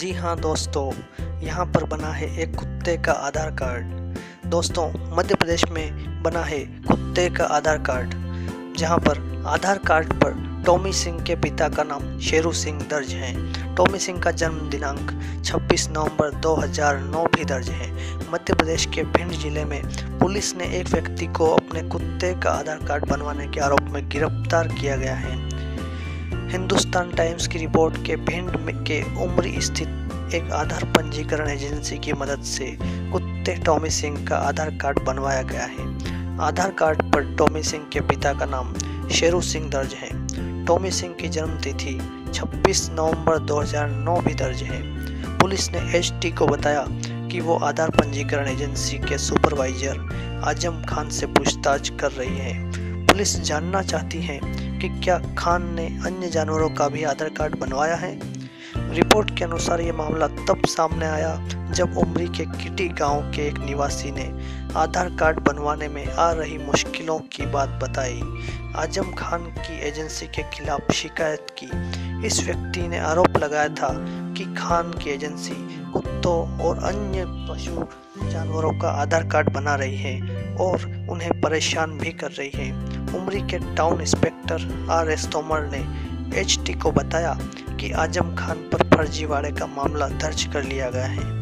जी हाँ दोस्तों, यहाँ पर बना है एक कुत्ते का आधार कार्ड। दोस्तों, मध्य प्रदेश में बना है कुत्ते का आधार कार्ड, जहाँ पर आधार कार्ड पर टॉमी सिंह के पिता का नाम शेरू सिंह दर्ज है। टॉमी सिंह का जन्म दिनांक 26 नवंबर 2009 भी दर्ज है। मध्य प्रदेश के भिंड जिले में पुलिस ने एक व्यक्ति को अपने कुत्ते का आधार कार्ड बनवाने के आरोप में गिरफ्तार किया गया है। हिंदुस्तान टाइम्स की रिपोर्ट के भिंड के उमरी स्थित एक आधार पंजीकरण एजेंसी की मदद से कुत्ते टॉमी सिंह का आधार कार्ड बनवाया गया है। आधार कार्ड पर टॉमी सिंह के पिता का नाम शेरू सिंह दर्ज है। टॉमी सिंह की जन्म तिथि 26 नवंबर 2009 भी दर्ज है। पुलिस ने एचटी को बताया कि वो आधार पंजीकरण एजेंसी के सुपरवाइजर आजम खान से पूछताछ कर रही है। पुलिस जानना चाहती है कि क्या खान ने अन्य जानवरों का भी आधार कार्ड बनवाया है। रिपोर्ट के अनुसार ये मामला तब सामने आया जब उमरी के किटी गांव के एक निवासी ने आधार कार्ड बनवाने में आ रही मुश्किलों की बात बताई। आजम खान की एजेंसी के खिलाफ शिकायत की। इस व्यक्ति ने आरोप लगाया था कि खान की एजेंसी कुत्तों और अन्य पशु जानवरों का आधार कार्ड बना रही है और उन्हें परेशान भी कर रही है। उमरी के टाउन इंस्पेक्टर RS तोमर ने HT को बताया कि आजम खान पर फर्जीवाड़े का मामला दर्ज कर लिया गया है।